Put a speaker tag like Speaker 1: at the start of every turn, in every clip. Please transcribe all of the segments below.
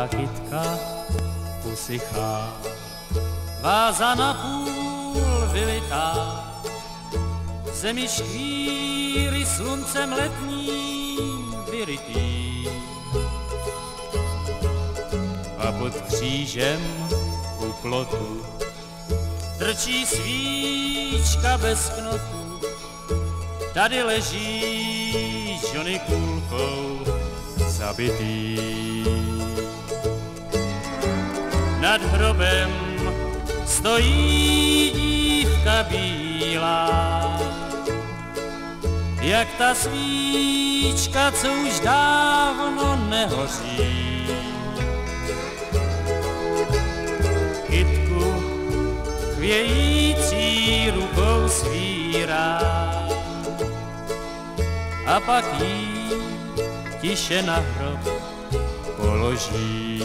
Speaker 1: kytka usychá, váza na půl vylitá, v zemi škvíry sluncem letním vyrytý. A pod křížem u plotu trčí svíčka bez knotu, tady leží Johnny kůlkou zabitý. Nad hrobem stojí dívka bílá, jak ta svíčka, co už dávno nehoří. Kytku chvějící rukou svírá a pak jí tiše na hrob položí.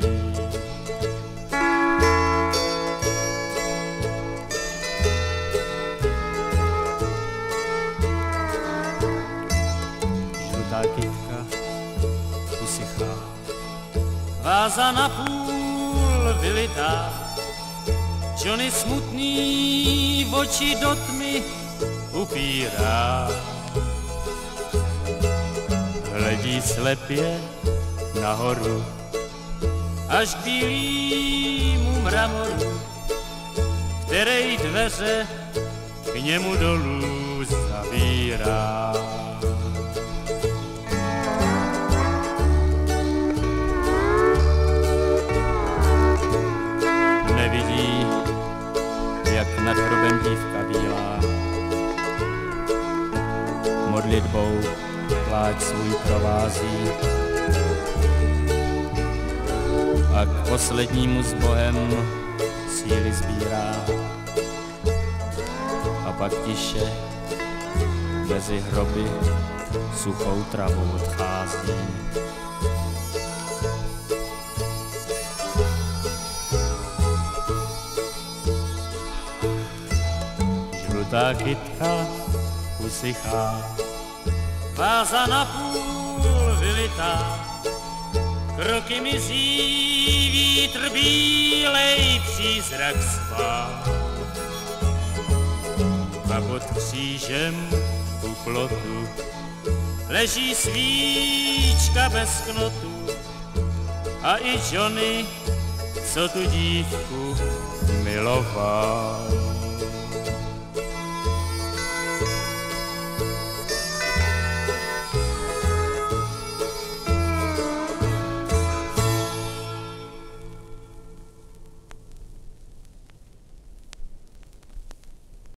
Speaker 1: Žlutá kytka usychá, váza na půl vylitá, Johnny smutný oči do tmy upírá. Hledí slepě nahoru, až k bílýmu mramoru, který dveře k němu dolů zavírá. Nevidí, jak nad hrobem dívka bílá modlitbou pláč svůj provází a k poslednímu s Bohem síly sbírá a pak tiše mezi hroby suchou travou odchází. Žlutá kytka usychá, váza na půl vylitá, kroky mizí, vítr bílej přízrak spá. A pod křížem u plotu leží svíčka bez knotu a i Johnny, co tu dívku miloval.